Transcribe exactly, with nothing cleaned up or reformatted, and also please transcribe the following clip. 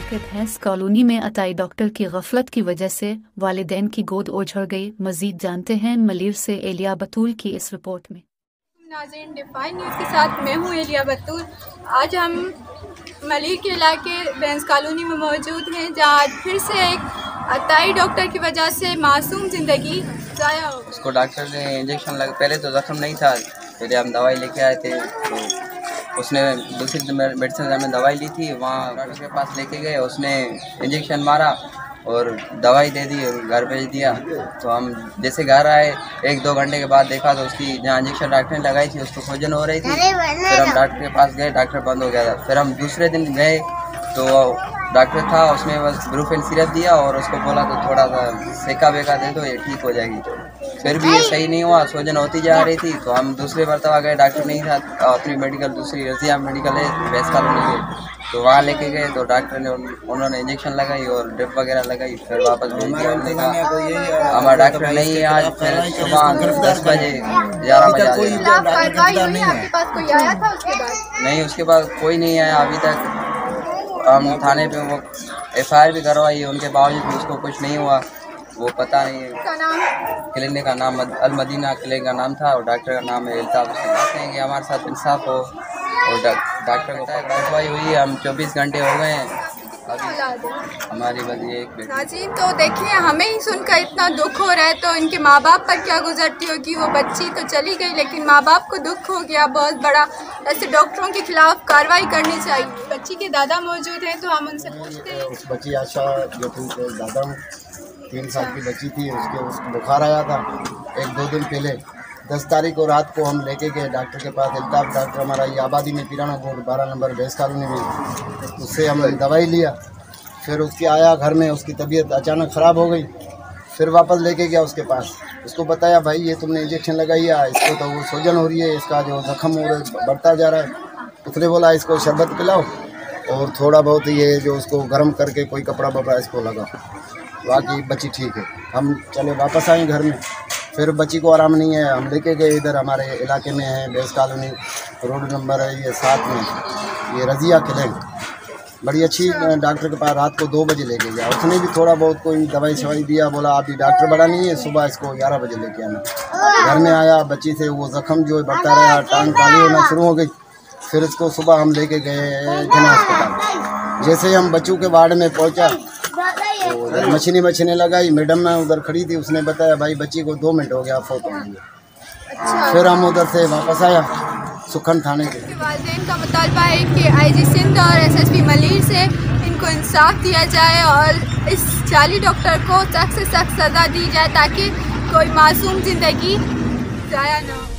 के भैंस कॉलोनी में अताई डॉक्टर की गफलत की वजह से वालिदैन की गोद उजड़ गई। मजीद जानते हैं मलीर से एलिया बतूल की इस रिपोर्ट में। नाज़रीन, डिफाइन न्यूज़ के साथ मैं हूँ एलिया बतूल। आज हम मलीर के इलाके भैंस कॉलोनी में मौजूद हैं, जहाँ आज फिर से एक अताई डॉक्टर की वजह से मासूम ज़िंदगी ज़ाया हो। उसको डॉक्टर ने इंजेक्शन लगा, पहले तो ज़ख्म नहीं था, फिर हम दवाई लेके आए थे तो उसने दूसरी मेडिसिन में दवाई ली थी, वहाँ डॉक्टर के पास लेके गए, उसने इंजेक्शन मारा और दवाई दे दी और घर भेज दिया। तो हम जैसे घर आए एक दो घंटे के बाद देखा तो उसकी जहाँ इंजेक्शन डॉक्टर ने लगाई थी उसको सूजन हो रही थी। फिर हम डॉक्टर के पास गए, डॉक्टर बंद हो गया था। फिर हम दूसरे दिन गए तो डॉक्टर था, उसने बस ब्रूफेन सिरप दिया और उसको बोला तो थोड़ा सा सेका वेका दे दो, ये ठीक हो जाएगी। फिर भी ये सही नहीं हुआ, सूजन होती जा रही थी। तो हम दूसरे मरतबा गए, डॉक्टर नहीं था, अपनी मेडिकल दूसरी रजिया मेडिकल है भैंस कॉलोनी के, तो वहाँ लेके गए तो डॉक्टर ने उन्होंने इंजेक्शन लगाई और ड्रिप वगैरह लगाई। फिर वापस भेज दिया। हमने कहा हमारा डॉक्टर नहीं है आज। फिर सुबह दस बजे ग्यारह बजे नहीं, उसके बाद कोई नहीं आया अभी तक। हम थाने पे वो एफ आई आर भी करवाई है, उनके बावजूद भी उसको कुछ नहीं हुआ। वो पता नहीं है, क्लिनिक का नाम अल मदीना क्लिनिक का नाम था और डॉक्टर का नाम है अल्ताफ। चाहते हैं कि हमारे साथ इंसाफ हो और डॉक्टर को कार्रवाई हुई है। हम चौबीस घंटे हो गए हैं अभी हमारी बस ये एक नाज़रीन, तो देखिए हमें ही सुनकर इतना दुख हो रहा है, तो इनके माँ बाप पर क्या गुजरती होगी। वो बच्ची तो चली गई लेकिन माँ बाप को दुख हो गया बहुत बड़ा। ऐसे डॉक्टरों के खिलाफ कार्रवाई करनी चाहिए। बच्ची के दादा मौजूद हैं तो हम उनसे पूछते हैं। उस बच्ची आशा जो थी दादा हूँ, तीन साल की बच्ची थी, उसके उसको बुखार आया था एक दो दिन पहले। दस तारीख को रात को हम लेके गए डॉक्टर के पास। अल्ताफ डॉक्टर हमारा ये आबादी में पिराना बोर्ड बारह नंबर भैंस कॉलोनी में, उससे हम दवाई लिया। फिर उसकी आया घर में, उसकी तबीयत अचानक ख़राब हो गई। फिर वापस लेके गया उसके पास, उसको बताया भाई ये तुमने इंजेक्शन लगाई है, इसको तो वो सूजन हो रही है, इसका जो जख्म हो रहा है बढ़ता जा रहा है। उसने बोला इसको शरबत पिलाओ और थोड़ा बहुत ये जो उसको गर्म करके कोई कपड़ा वपड़ा इसको लगाओ। बाकी बच्ची ठीक है। हम चले वापस आए घर में, फिर बच्ची को आराम नहीं है। हम लेके गए इधर हमारे इलाके में है भैंस कॉलोनी, रोड नंबर है ये सात में, ये रजिया क्लिनिक, बड़ी अच्छी डॉक्टर के पास रात को दो बजे लेके गया। उसने भी थोड़ा बहुत कोई दवाई शवाई दिया, बोला अभी डॉक्टर बड़ा नहीं है, सुबह इसको ग्यारह बजे लेके आना। घर में आया, बच्ची से वो जख्म जो बढ़ता रहा, टांग काली होना शुरू हो गई। फिर इसको सुबह हम लेके गए जना अस्पताल। जैसे हम बच्चों के वार्ड में पहुंचा तो मशीनी मशीने लगाई, मैडम मैं उधर खड़ी थी, उसने बताया भाई बच्ची को दो मिनट हो गया फोत हो गई। अच्छा। फिर हम उधर से वापस आया सुखन थाने के। वालिदैन का मुतालबा है कि आई जी सिंध और एस एस पी मलीर से इनको इंसाफ दिया जाए और इस जाली डॉक्टर को सख्त से सख्त सज़ा दी जाए ताकि कोई मासूम ज़िंदगी ज़ाया ना हो।